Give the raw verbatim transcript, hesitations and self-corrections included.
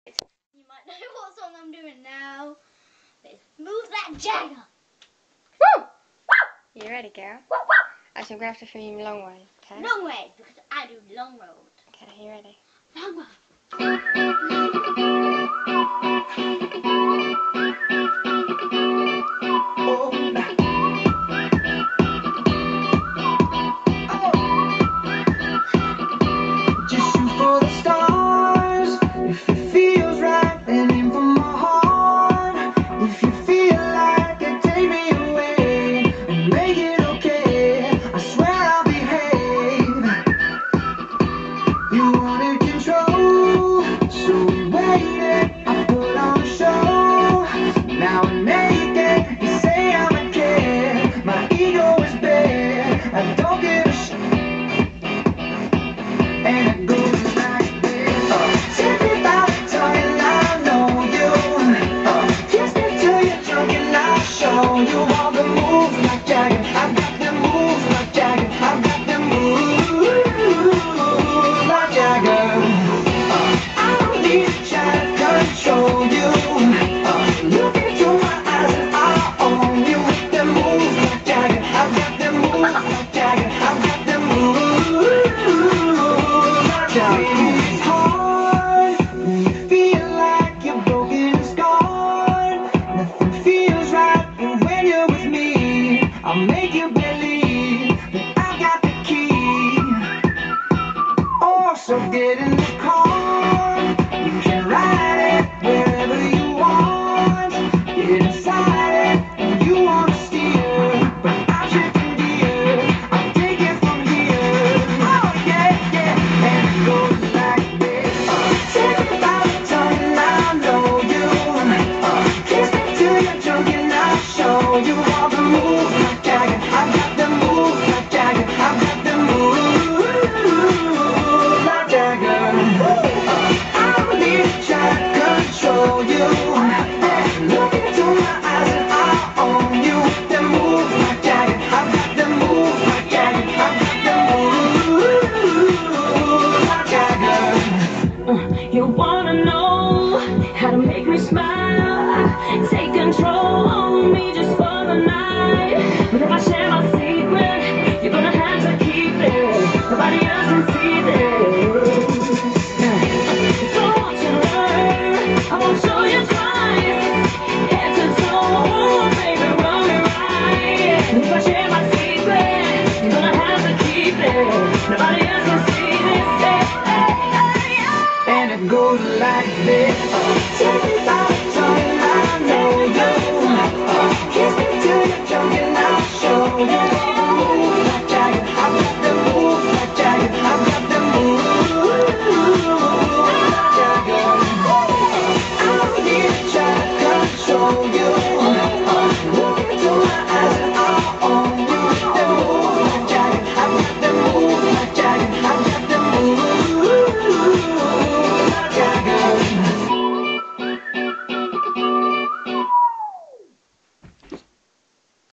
You might know what song I'm doing now. Let's move that Jagger. Woo! You ready, girl? Woo, woo. Actually, I'm going to have to film you long way, okay? Long way, because I do long road. Okay, you ready? Long road. I'll make you believe that I got the key. Oh, so get in the car. You can ride it wherever you want. Get inside it and you wanna steer. But I'm shifting gears. I'll take it from here. Oh yeah, yeah. And it goes like this. Take me by the tongue and I know you. Kiss me till you're drunk and I'll show you all the moves. You wanna know how to make me smile? Take control on me just for the night. But if I share my secret, you're gonna have to keep it. Nobody else can see this. So won't you learn? I won't show you twice. Head to toe, baby, run it right. And if I share my secret, you're gonna have to keep it. Nobody else can see this. And it goes like this.